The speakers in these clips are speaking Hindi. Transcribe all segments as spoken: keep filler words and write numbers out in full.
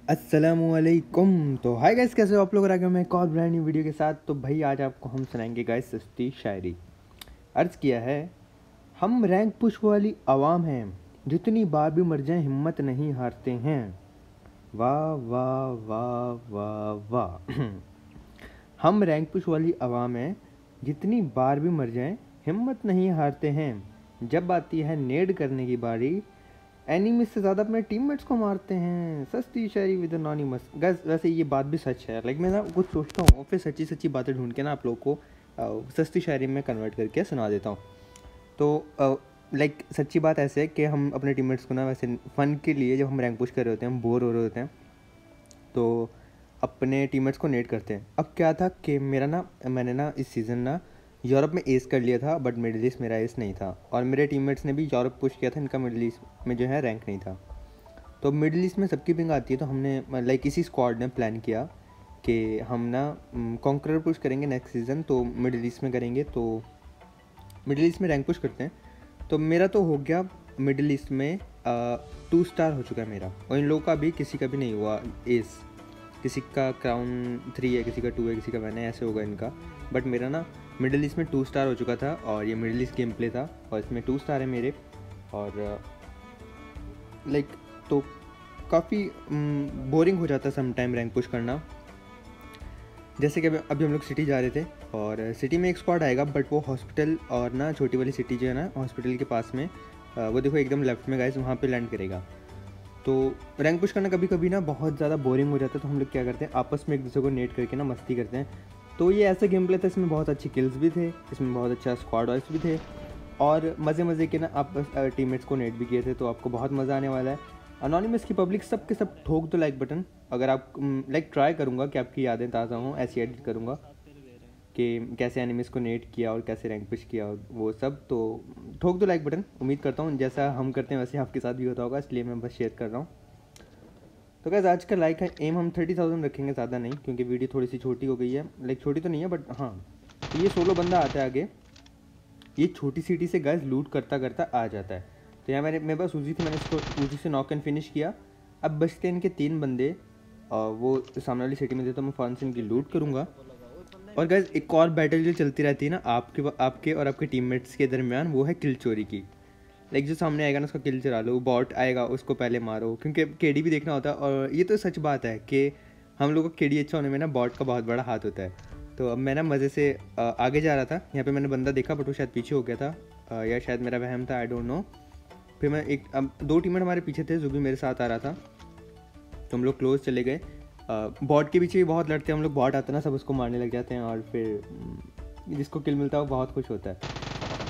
अस्सलामुअलैकुम। तो हाय गाइस, कैसे हो आप लोग? आ गया मैं एक और ब्रांड न्यू वीडियो के साथ। तो भाई आज आपको हम सुनाएंगे गाइस सस्ती शायरी। अर्ज़ किया है, हम रैंक पुश वाली आवाम हैं, जितनी बार भी मर जाएं हिम्मत नहीं हारते हैं। वाह वाह वाह वाह वाह। हम रैंक पुश वाली आवाम हैं, जितनी बार भी मर जाएं हिम्मत नहीं हारते हैं। जब आती है नेड करने की बारी, एनिमी से ज़्यादा अपने टीममेट्स को मारते हैं। सस्ती शायरी विद एनोनिमस। गैस वैसे ये बात भी सच है। लाइक मैं ना कुछ सोचता हूँ और फिर सच्ची सच्ची बातें ढूंढ के ना आप लोगों को सस्ती शायरी में कन्वर्ट करके सुना देता हूँ। तो लाइक सच्ची बात ऐसे है कि हम अपने टीममेट्स को ना वैसे फ़न के लिए जब हम रैंक पुश कर रहे होते हैं, हम बोर हो रहे होते हैं, तो अपने टीममेट्स को नेट करते हैं। अब क्या था कि मेरा ना मैंने ना इस सीज़न ना यूरोप में एस कर लिया था, बट मिडिल ईस्ट मेरा एस नहीं था। और मेरे टीममेट्स ने भी यूरोप पुश किया था, इनका मिडिल ईस्ट में जो है रैंक नहीं था। तो मिडिल ईस्ट में सबकी पिंग आती है, तो हमने लाइक इसी स्क्वाड ने प्लान किया कि हम ना कॉन्करर पुश करेंगे नेक्स्ट सीज़न, तो मिडिल ईस्ट में करेंगे। तो मिडिल ईस्ट में रैंक पुश करते हैं। तो मेरा तो हो गया मिडिल ईस्ट में टू स्टार हो चुका है मेरा, और इन लोगों का भी किसी का भी नहीं हुआ एस। किसी का क्राउन थ्री है, किसी का टू है, किसी का वन है, ऐसे होगा इनका। बट मेरा ना मिडिल ईस्ट में टू स्टार हो चुका था, और ये मिडिल ईस्ट गेम प्ले था और इसमें टू स्टार है मेरे। और लाइक तो काफ़ी बोरिंग हो जाता सम टाइम रैंक पुश करना। जैसे कि अभी हम लोग सिटी जा रहे थे, और सिटी में एक स्क्वाड आएगा, बट वो हॉस्पिटल और ना छोटी वाली सिटी जो है ना हॉस्पिटल के पास में, वो देखो एकदम लेफ्ट में गाइस, वहाँ पे लैंड करेगा। तो रैंक पुश करना कभी कभी ना बहुत ज़्यादा बोरिंग हो जाता है, तो हम लोग क्या करते हैं, आपस में एक दूसरे को नेट करके ना मस्ती करते हैं। तो ये ऐसा गेम प्ले था, इसमें बहुत अच्छी किल्स भी थे, इसमें बहुत अच्छा स्क्वाड वाइज भी थे, और मज़े मज़े के ना आप टीममेट्स को नेट भी किए थे। तो आपको बहुत मज़ा आने वाला है। अनोनिमस की पब्लिक सब के सब ठोक दो लाइक बटन। अगर आप लाइक ट्राई करूँगा कि आपकी यादें ताज़ा हों, ऐसी एडिट करूँगा कि कैसे एनिमीज़ को नेट किया और कैसे रैंक पुश किया और वो सब। तो ठोक दो लाइक बटन। उम्मीद करता हूँ जैसा हम करते हैं वैसे आपके साथ भी होता होगा, इसलिए मैं बस शेयर कर रहा हूँ। तो गाइस आज का लाइक है एम हम थर्टी थाउजेंड रखेंगे, ज़्यादा नहीं, क्योंकि वीडियो थोड़ी सी छोटी हो गई है। लाइक छोटी तो नहीं है, बट हाँ। तो ये सोलो बंदा आता है आगे, ये छोटी सिटी से गाइस लूट करता करता आ जाता है। तो यहाँ मैंने मेरे पास उजी थी, मैंने इसको उजी से नॉक एंड फिनिश किया। अब बचते हैं इनके तीन बंदे, और वो सामने वाली सिटी में थे, तो मैं फौरन से इनकी लूट करूँगा। और गाइस एक और बैटल जो चलती रहती है ना आपके आपके और आपके टीममेट्स के दरमियान, वो है किल चोरी की। लाइक जो सामने आएगा ना उसका किल चुरा लो, बॉट आएगा उसको पहले मारो, क्योंकि केडी भी देखना होता है। और ये तो सच बात है कि हम लोगों का केडी अच्छा होने में ना बॉट का बहुत बड़ा हाथ होता है। तो अब मैं ना मज़े से आगे जा रहा था, यहाँ पे मैंने बंदा देखा, बट वो शायद पीछे हो गया था, या शायद मेरा वहम था, आई डोंट नो। फिर मैं एक अब दो टीममेट हमारे पीछे थे, जो भी मेरे साथ आ रहा था, तो हम लोग क्लोज चले गए। बॉट के पीछे भी बहुत लड़ते हैं हम लोग, बॉट आता ना सब उसको मारने लग जाते हैं, और फिर जिसको किल मिलता है वो बहुत खुश होता है।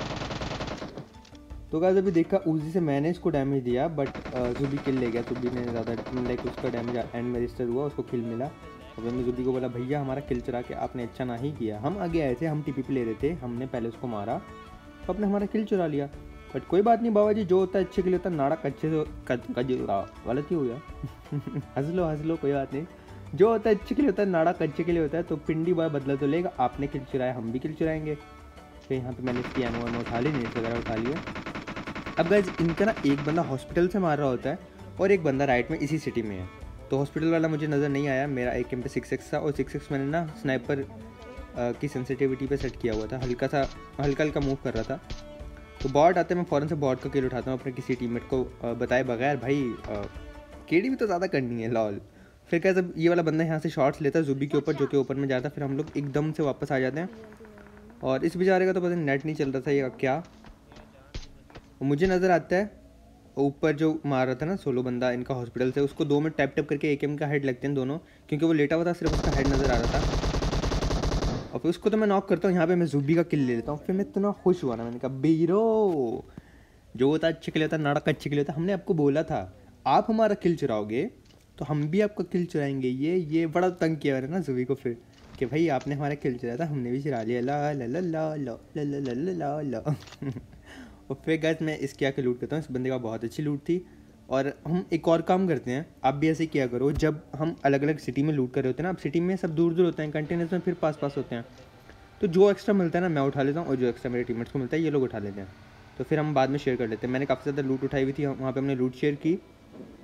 तो गाइस अभी देखा उजी से मैंने इसको डैमेज दिया, बट जुबी किल ले गया। जुबी ने ज़्यादा लाइक उसका डैमेज एंड में रजिस्टर हुआ, उसको किल मिला। और मैंने जुबी को बोला, भैया हमारा किल चुरा के आपने अच्छा ना ही किया, हम आगे आए थे, हम टीपी पे ले रहे थे, हमने पहले उसको मारा तो आपने हमारा किल चुरा लिया। बट कोई बात नहीं बाबा जी, जो होता है अच्छे के लिए होता है, नाड़ा कच्चे से गलत ही हो गया। हंस लो हंस लो, कोई बात नहीं। जो होता है अच्छे के लिए होता है, नाड़ा कच्चे के लिए होता है। तो पिंडी बॉय बदला तो लेगा, आपने किल चुराया, हम भी किल चुराएंगे। फिर यहाँ पे मैंने इसकी एमओ एमओ उठा ली, नेट वगैरह उठा लिया। अब गाइस इनका ना एक बंदा हॉस्पिटल से मार रहा होता है, और एक बंदा राइट में इसी सिटी में है। तो हॉस्पिटल वाला मुझे नज़र नहीं आया, मेरा एक एम पे सिक्स एक्स था, और सिक्स एक्स मैंने ना स्नाइपर की सेंसिटिविटी पे सेट किया हुआ था, हल्का सा हल्का हल्का मूव कर रहा था। तो बॉट आते मैं फ़ौरन से बॉट का किल उठाता हूँ, अपने किसी टीममेट को बताए बगैर। भाई केडी भी तो ज़्यादा करनी है लॉल। फिर क्या, जब ये वाला बंदा यहाँ से शॉट्स लेता है जुबी के ऊपर, जो कि ऊपर में जाता, फिर हम लोग एकदम से वापस आ जाते हैं। और इस बेचारे का तो पता नहीं नेट नहीं चल रहा था या क्या। मुझे नज़र आता है ऊपर जो मार रहा था ना सोलो बंदा इनका हॉस्पिटल से, उसको दो में टैप टैप करके एक एम का हेड लगते हैं दोनों, क्योंकि वो लेटा हुआ था, सिर्फ उसका हेड नज़र आ रहा था। और फिर उसको तो मैं नॉक करता हूँ, यहाँ पे मैं जुबी का किल ले लेता हूँ। फिर मैं इतना खुश हुआ ना, मैंने कहा बीरो, जो होता अच्छे के लिए होता, नाड़क अच्छे के लिए होता। हमने आपको बोला था आप हमारा किल चुराओगे तो हम भी आपका किल चुराएंगे। ये ये बड़ा तंग किया मैंने ना जुबी को फिर, कि भाई आपने हमारा किल चुराया था, हमने भी चुरा लिया। ला ला ला ला ला ला ला ला ला। और फिर गाइस मैं इसके आके लूट करता हूँ। इस बंदे का बहुत अच्छी लूट थी। और हम एक और काम करते हैं, आप भी ऐसे किया करो, जब हम अलग अलग सिटी में लूट कर रहे होते हैं ना, अब सिटी में सब दूर दूर होते हैं, कंटेनर्स में फिर पास पास होते हैं, तो जो एक्स्ट्रा मिलता है ना मैं उठा लेता हूँ, और जो एक्स्ट्रा मेरे टीममेट्स को मिलता है ये लोग उठा लेते हैं। तो फिर हम बाद में शेयर कर लेते हैं। मैंने काफ़ी ज़्यादा लूट उठाई हुई थी, वहाँ पर हमने लूट शेयर की।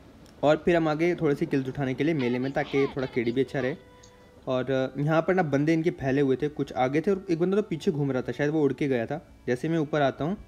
और फिर हम आगे थोड़े से किल्स उठाने के लिए मेले में, ताकि थोड़ा केडी भी अच्छा रहे। और यहाँ पर ना बंदे इनके फैले हुए थे, कुछ आगे थे और एक बंदा तो पीछे घूम रहा था, शायद वो उड़ के गया था। जैसे मैं ऊपर आता हूँ,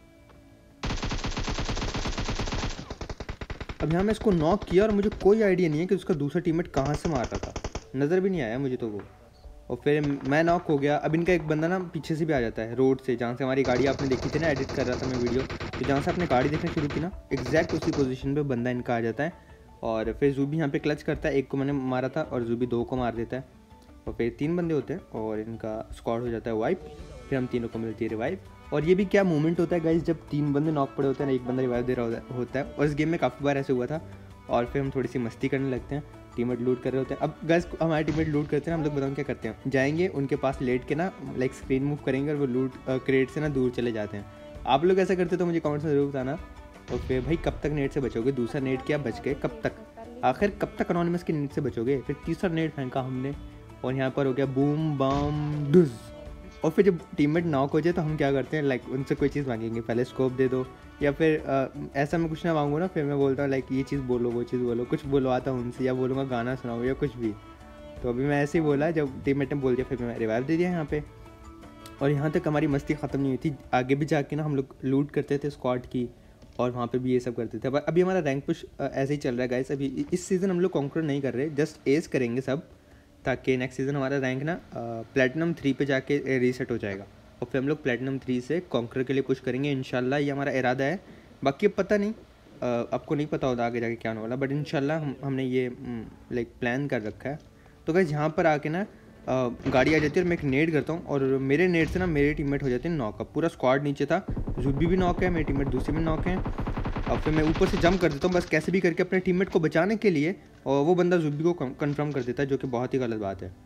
अब यहाँ मैं इसको नॉक किया और मुझे कोई आइडिया नहीं है कि उसका दूसरा टीममेट कहाँ से मार रहा था, नज़र भी नहीं आया मुझे तो वो। और फिर मैं नॉक हो गया। अब इनका एक बंदा ना पीछे से भी आ जाता है, रोड से, जहाँ से हमारी गाड़ी आपने देखी थी ना, एडिट कर रहा था मैं वीडियो, तो जहाँ से आपने गाड़ी देखना शुरू की ना, एग्जैक्ट उसी पोजीशन पे बंदा इनका आ जाता है। और फिर जूबी यहाँ पे क्लच करता है, एक को मैंने मारा था और जूबी दो को मार देता है। और फिर तीन बंदे होते हैं और इनका स्क्वाड हो जाता है वाइप। फिर हम तीनों को मिलती है रिवाइव। और ये भी क्या मोमेंट होता है गाइस, जब तीन बंदे नॉक पड़े होते हैं ना, एक बंदा रिवाइव दे रहा होता है। और इस गेम में काफ़ी बार ऐसे हुआ था। और फिर हम थोड़ी सी मस्ती करने लगते हैं, टीममेट लूट कर रहे होते हैं। अब गाइस हमारे टीममेट लूट करते हैं, हम लोग बताओ क्या करते हैं, जाएंगे उनके पास लेट के ना, लाइक स्क्रीन मूव करेंगे और वो लूट क्रेट से ना दूर चले जाते हैं। आप लोग ऐसा करते तो मुझे कमेंट्स में जरूर बताना। और फिर भाई कब तक नेट से बचोगे, दूसरा नेट क्या बच गए, कब तक, आखिर कब तक अनोनिमस के नेट से बचोगे। फिर तीसरा नेट फेंका हमने और यहाँ पर हो गया बूम बम डुज। और फिर जब टीममेट नॉक हो जाए तो हम क्या करते हैं, लाइक उनसे कोई चीज़ मांगेंगे, पहले स्कोप दे दो, या फिर आ, ऐसा मैं कुछ ना मांगूँ ना, फिर मैं बोलता हूँ लाइक ये चीज़ बोलो, वो चीज़ बोलो, कुछ बोलवाता हूँ उनसे, या बोलूँगा गाना सुनाओ या कुछ भी। तो अभी मैं ऐसे ही बोला, जब टीममेट ने बोल दिया फिर मैं रिवाइव दे दिया यहाँ पे। और यहाँ तक हमारी मस्ती ख़त्म नहीं हुई थी, आगे भी जाके ना हम लोग लूट करते थे स्क्वाड की, और वहाँ पे भी ये सब करते थे। पर अभी हमारा रैंक पुश ऐसे ही चल रहा है गाइस। अभी इस सीज़न हम लोग कॉन्कर नहीं कर रहे, जस्ट एज करेंगे सब, ताकि नेक्स्ट सीज़न हमारा रैंक ना प्लेटिनम थ्री पे जाके रीसेट हो जाएगा। और फिर हम लोग प्लेटिनम थ्री से कॉन्कर के लिए पुश करेंगे इंशाल्लाह, ये हमारा इरादा है। बाकी अब पता नहीं, आ, आपको नहीं पता होगा आगे जाके क्या होने वाला, बट इंशाल्लाह हम हमने ये लाइक प्लान कर रखा है। तो गाइस यहाँ पर आके ना आ, गाड़ी आ जाती है और मैं एक नेट करता हूँ, और मेरे नेट से ना मेरे टीममेट हो जाते हैं नॉक। पूरा स्क्वाड नीचे था, जुबी भी नॉक है, मेरे टीममेट दूसरे में नॉक हैं। और फिर मैं ऊपर से जंप कर देता हूँ बस कैसे भी करके अपने टीममेट को बचाने के लिए, और वो बंदा जुबी को कंफर्म कर देता है, जो कि बहुत ही गलत बात है।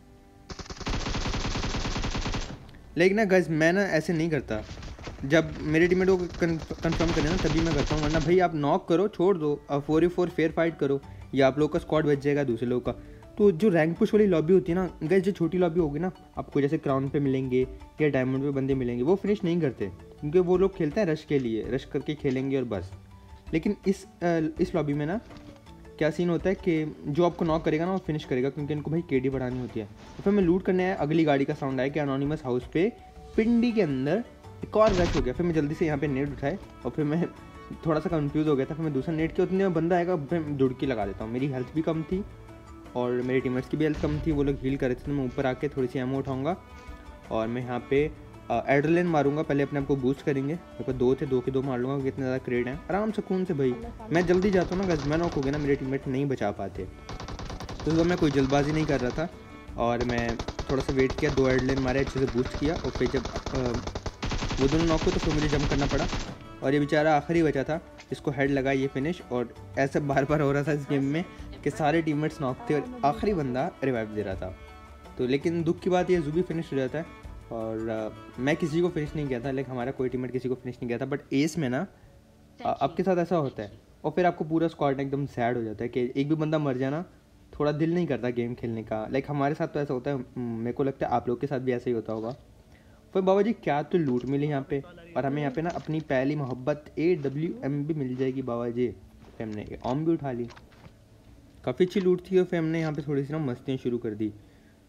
लेकिन ना गाइस मैं ना ऐसे नहीं करता, जब मेरे टीममेट को कंफर्म करें ना तभी मैं करता हूँ, वरना भाई आप नॉक करो, छोड़ दो, अब फोर ई फोर फेयर फाइट करो, या आप लोग का स्क्वाड बच जाएगा दूसरे लोग का। तो जो रैंक पुश वाली लॉबी होती है ना गाइस, जो छोटी लॉबी होगी ना, आपको जैसे क्राउन पे मिलेंगे या डायमंड पे बंदे मिलेंगे, वो फिनिश नहीं करते, क्योंकि वो लोग खेलते हैं रश के लिए, रश करके खेलेंगे और बस। लेकिन इस इस लॉबी में ना क्या सीन होता है कि जो आपको नॉक करेगा ना वो फिनिश करेगा, क्योंकि इनको भाई केडी बढ़ानी होती है। तो फिर मैं लूट करने आया, अगली गाड़ी का साउंड आया कि अनोनिमस हाउस पे पिंडी के अंदर एक और रश हो गया। फिर मैं जल्दी से यहाँ पे नेट उठाए, और फिर मैं थोड़ा सा कंफ्यूज हो गया था, फिर मैं दूसरा नेट के उतने में बंदा आएगा, फिर दुड़की लगा देता हूँ। मेरी हेल्थ भी कम थी और मेरे टीममेट्स की भी हेल्थ कम थी, वो लोग हील कर रहे थे, तो मैं ऊपर आके थोड़ी सी एमो उठाऊँगा और मैं यहाँ पे एड्रेलिन मारूंगा, पहले अपने आप को बूस्ट करेंगे। मेरे पास दो थे, दो के दो मार लूँगा, कितने ज़्यादा क्रेड हैं, आराम से खून से भाई। मैं जल्दी जाता हूँ ना गज, मैं नॉक हो गया ना, मेरे टीममेट नहीं बचा पाते, तो मैं कोई जल्दबाजी नहीं कर रहा था, और मैं थोड़ा सा वेट किया, दो एड्रेलिन मारे, अच्छे से बूस्ट किया, और फिर जब आ, वो दोनों नॉक हो तो फिर मुझे जंप करना पड़ा, और ये बेचारा आखिरी बचा था, इसको हेड लगा, ये फिनिश। और ऐसा बार बार हो रहा था इस गेम में कि सारे टीममेट्स नॉक थे और आखिरी बंदा रिवाइव दे रहा था। तो लेकिन दुख की बात ये जुबी फिनिश हो जाता है, और आ, मैं किसी को फिनिश नहीं किया था, लेकिन हमारा कोई टीममेट किसी को फिनिश नहीं किया था। बट एस में ना आ, आपके साथ ऐसा होता है, और फिर आपको पूरा स्क्वाड एकदम सैड हो जाता है कि एक भी बंदा मर जाना, थोड़ा दिल नहीं करता गेम खेलने का। लाइक हमारे साथ तो ऐसा होता है, मेरे को लगता है आप लोग के साथ भी ऐसा ही होता होगा। फिर बाबा जी क्या तो लूट मिली यहाँ पे, और हमें यहाँ पे ना अपनी पहली मोहब्बत ए डब्ल्यू एम भी मिल जाएगी बाबा जी। फिर हमने ऑम भी उठा ली, काफ़ी अच्छी लूट थी। और फिर हमने यहाँ पे थोड़ी सी ना मस्तियाँ शुरू कर दी,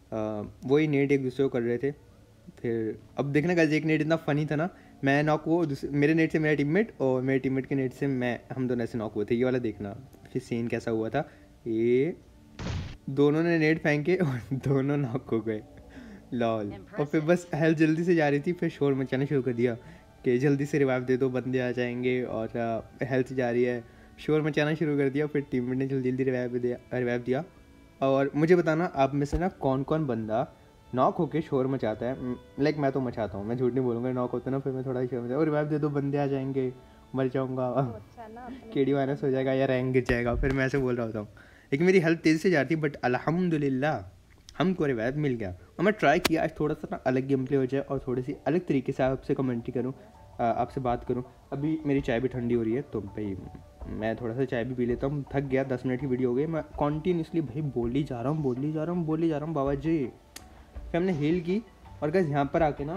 वही नेट एक दूसरे को कर रहे थे। फिर अब देखना गाइस, एक नेट इतना फनी था ना, मैं नॉक वो मेरे नेट से मेरा टीममेट, और मेरे टीममेट के नेट से मैं, हम दोनों ऐसे नॉक हुए थे, ये वाला देखना। फिर सीन कैसा हुआ था, ये दोनों ने नेट फेंके और दोनों नॉक हो गए, लॉल। और फिर बस हेल्थ जल्दी से जा रही थी, फिर शोर मचाना शुरू कर दिया कि जल्दी से रिवाइव दे दो, बंदे आ जाएंगे, और हेल्थ जा रही है, शोर मचाना शुरू कर दिया। फिर टीममेट ने जल्दी जल्दी रिवाइव दिया रिवाइव दिया और मुझे बताना आप में से ना कौन कौन बंदा नॉक होके शोर मचाता है। लाइक मैं तो मचाता हूँ, मैं झूठ नहीं बोलूँगा, नॉक होता है ना फिर मैं थोड़ा ही शोर मचाता हूँ, रिवाइव दे दो, बंदे आ जाएंगे, मर जाऊँगा, केडी माइनस हो जाएगा या रैंक गिर जाएगा, फिर मैं ऐसे बोल रहा होता हूँ। लेकिन मेरी हेल्थ तेज़ी से जाती, बट अल्हम्दुलिल्लाह हमको रिवाइव मिल गया। और मैं ट्राई किया आज थोड़ा सा ना अलग गेम प्ले हो जाए और थोड़ी सी अलग तरीके से आपसे कमेंट्री करूँ, आपसे बात करूँ। अभी मेरी चाय भी ठंडी हो रही है, तो भाई मैं थोड़ा सा चाय भी पी लेता हूँ, थक गया, दस मिनट की वीडियो हो गई, मैं कॉन्टीन्यूसली भाई बोल ही जा रहा हूँ बोल ही जा रहा हूँ बोल ही जा रहा हूँ बाबा जी। फिर हमने हील की, और गाइस यहाँ पर आके ना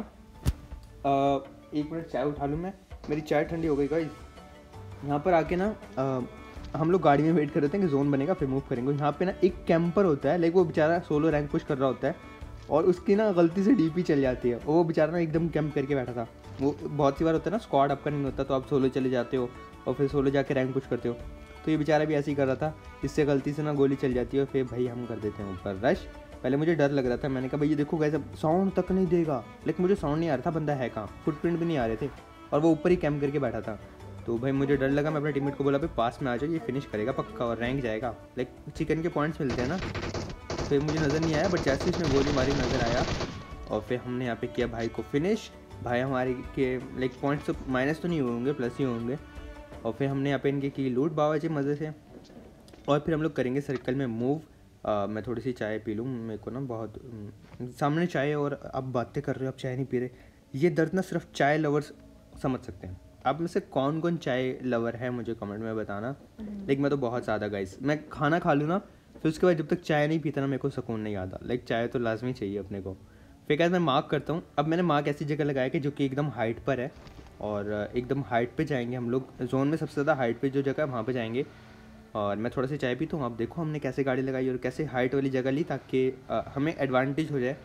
आ, एक मिनट चाय उठा लूँ मैं, मेरी चाय ठंडी हो गई गाइस। यहाँ पर आके ना आ, हम लोग गाड़ी में वेट कर रहे थे कि जोन बनेगा फिर मूव करेंगे। यहाँ पे ना एक कैंपर होता है, लाइक वो बेचारा सोलो रैंक पुश कर रहा होता है और उसकी ना गलती से डीपी चल जाती है और वो बेचारा ना एकदम कैंप करके बैठा था। वो बहुत सी बार होता है ना, स्क्वाड आपका नहीं होता तो आप सोलो चले जाते हो और फिर सोलो जाके रैंक पुश करते हो। तो ये बेचारा भी ऐसे ही कर रहा था, इससे गलती से ना गोली चल जाती है और फिर भाई हम कर देते हैं ऊपर रश। पहले मुझे डर लग रहा था, मैंने कहा भाई ये देखो कैसे साउंड तक नहीं देगा, लेकिन मुझे साउंड नहीं आ रहा था बंदा है कहाँ, फुटप्रिंट भी नहीं आ रहे थे और वो ऊपर ही कैंप करके बैठा था। तो भाई मुझे डर लगा, मैं अपने टीममेट को बोला भाई पास में आ जाओ, ये फिनिश करेगा पक्का और रैंक जाएगा, लाइक चिकन के पॉइंट्स मिलते हैं ना। फिर मुझे नज़र नहीं आया, बट जैसे इसने गोली मारी नज़र आया और फिर हमने यहाँ पे किया भाई को फिनिश। भाई हमारे के लाइक पॉइंट्स तो माइनस तो नहीं होंगे, प्लस ही होंगे। और फिर हमने यहाँ पे इनके की लूट बाबा जी मज़े से। और फिर हम लोग करेंगे सर्कल में मूव। आ, मैं थोड़ी सी चाय पी लूँ, मेरे को ना बहुत सामने चाय और आप बातें कर रहे हो, आप चाय नहीं पी रहे, ये दर्द ना सिर्फ चाय लवर्स समझ सकते हैं। आप में से कौन कौन चाय लवर है मुझे कमेंट में बताना। लेकिन मैं तो बहुत ज़्यादा गाइस, मैं खाना खा लूँ ना फिर उसके बाद जब तक चाय नहीं पीता ना मेरे को सुकून नहीं आता। लाइक चाय तो लाजमी चाहिए अपने को। फिर गाइस मैं मार्क करता हूँ। अब मैंने मार्क ऐसी जगह लगाया कि जो कि एकदम हाइट पर है और एकदम हाइट पे जाएंगे हम लोग। जोन में सबसे ज़्यादा हाइट पे जो जगह है वहाँ पे जाएंगे। और मैं थोड़ा सा चाय पीता हूँ। आप देखो हमने कैसे गाड़ी लगाई और कैसे हाइट वाली जगह ली ताकि हमें एडवांटेज हो जाए।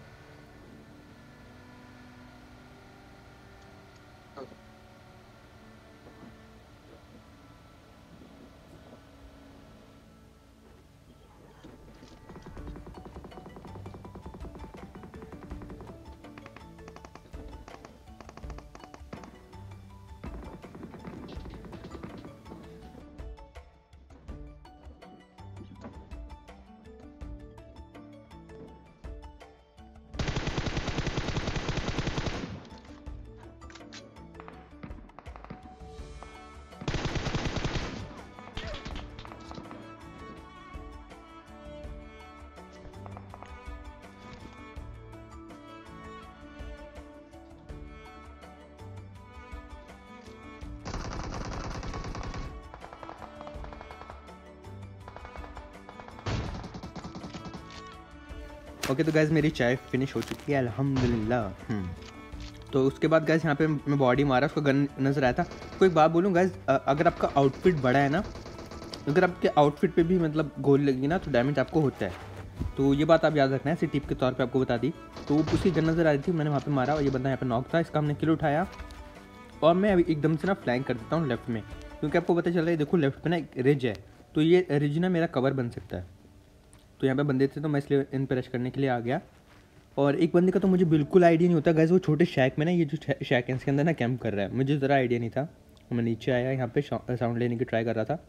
ओके okay, तो गैस मेरी चाय फिनिश हो चुकी है अल्हम्दुलिल्लाह। तो उसके बाद गैस यहाँ पे मैं बॉडी मारा, उसको गन नज़र आया था। कोई बात बोलूँ गैस, अगर आपका आउटफिट बड़ा है ना, अगर आपके आउटफिट पे भी मतलब गोली लगी ना तो डैमेज आपको होता है। तो ये बात आप याद रखना है, ऐसे टिप के तौर पे आपको बता दी। तो उसकी गन नज़र आ रही थी, मैंने वहाँ पे मारा और ये बंदा यहाँ पे नॉक था, इसका हमने किल उठाया। और मैं अभी एकदम से ना फ्लैंक कर देता हूँ लेफ्ट में, क्योंकि आपको पता चल रहा है देखो लेफ्ट पे ना एक रिज है, तो ये रिज ना मेरा कवर बन सकता है। तो यहाँ पे बंदे थे तो मैं इसलिए इन पर रश करने के लिए आ गया। और एक बंदे का तो मुझे बिल्कुल आइडिया नहीं होता गैस, वो छोटे शैक में ना, ये जो शैक है इसके अंदर ना कैंप कर रहा है, मुझे ज़रा आइडिया नहीं था। मैं नीचे आया, यहाँ पे साउंड लेने की ट्राई कर रहा था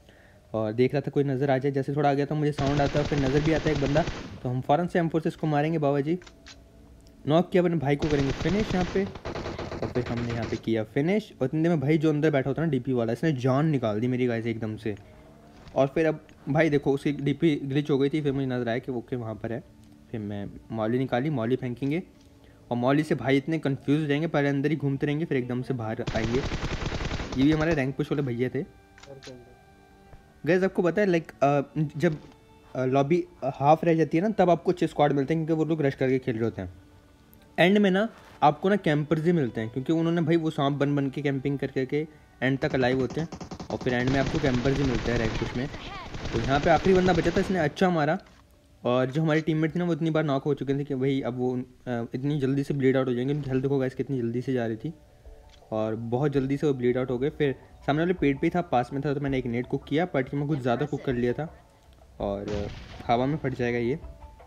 और देख रहा था कोई नज़र आ जाए। जैसे थोड़ा आ गया तो मुझे साउंड आता है, फिर नज़र भी आता है एक बंदा, तो हम फ़ौरन से एम फोर से इसको मारेंगे बाबा जी। नॉक किया, अपने भाई को करेंगे फिनिश यहाँ पे। और फिर हमने यहाँ पे किया फिनिश। और इतने में भाई जो अंदर बैठा होता है ना डीपी वाला, इसने जान निकाल दी मेरी गाइस एकदम से। और फिर अब भाई देखो उसकी डीपी ग्लिच हो गई थी, फिर मुझे नज़र आया कि वो के वहाँ पर है। फिर मैं मौली निकाली, मौली फेंकेंगे और मौली से भाई इतने कंफ्यूज रहेंगे, पहले अंदर ही घूमते रहेंगे फिर एकदम से बाहर आएंगे। ये भी हमारे रैंक पुश वाले भैया थे गैस। आपको पता है लाइक जब लॉबी हाफ रह जाती है ना तब आपको अच्छे स्क्वाड मिलते हैं, क्योंकि वो लोग रश करके खेल रहे होते हैं। एंड में ना आपको ना कैंपर्स ही मिलते हैं, क्योंकि उन्होंने भाई वो सांप बन बन के कैंपिंग कर करके एंड तक अलाइव होते हैं और फिर एंड में आपको कैंपर्स ही मिलते हैं रैंक पुश में। तो यहाँ पे आखिरी बंदा बचा था, इसने अच्छा मारा। और जो हमारे टीममेट थे ना वो इतनी बार नॉक हो चुके थे कि भाई अब वो इतनी जल्दी से ब्लीड आउट हो जाएंगे। उनकी हेल्थ देखो गाइस कितनी जल्दी से जा रही थी और बहुत जल्दी से वो ब्लीड आउट हो गए। फिर सामने वाले पेट पे ही था, पास में था, तो मैंने एक नेट कुक किया, बट मैं कुछ ज़्यादा कुक कर लिया था और हवा में फट जाएगा ये।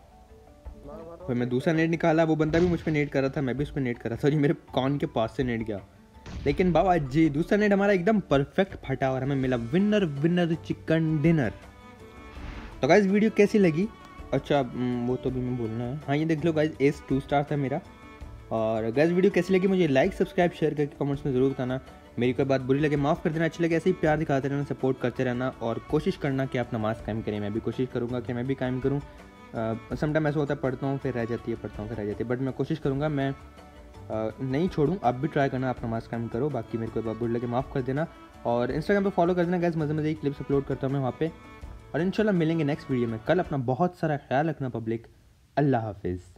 फिर मैं दूसरा नेट निकाला, वो बंदा भी मुझ पर नेट कर रहा था, मैं भी उस पर नेट कर रहा था और ये मेरे कॉन के पास से नेट गया। लेकिन बाबा जी दूसरा नेट हमारा एकदम परफेक्ट फटा और हमें मिला विनर विनर चिकन डिनर। तो गाइस वीडियो कैसी लगी? अच्छा वो तो भी मैं बोलना है, हाँ ये देख लो गाइस एस टू स्टार था मेरा। और गाइस वीडियो कैसी लगी मुझे लाइक सब्सक्राइब शेयर करके कमेंट्स में ज़रूर बताना। मेरी कोई बात बुरी लगे माफ़ कर देना, अच्छी लगे ऐसे ही प्यार दिखाते रहना, सपोर्ट करते रहना और कोशिश करना कि आप नमाज़ कायम करें। मैं भी कोशिश करूँगा कि मैं भी कायम करूँ। समटाइम ऐसा होता है पढ़ता हूँ फिर रह जाती है, पढ़ता हूँ फिर रह जाती है, बट मैं कोशिश करूँगा मैं आ, नहीं छोड़ूँ। आप भी ट्राई करना, आप नमाज़ कायम करो। बाकी मेरे को बात बुरी लगे माफ़ कर देना और इंस्टाग्राम पे फॉलो कर देना गाइस, मज़े मज़े की क्लिप्स अपलोड करता हूँ मैं वहाँ पे। और इंशाल्लाह मिलेंगे नेक्स्ट वीडियो में कल। अपना बहुत सारा ख्याल रखना पब्लिक। अल्लाह हाफिज़।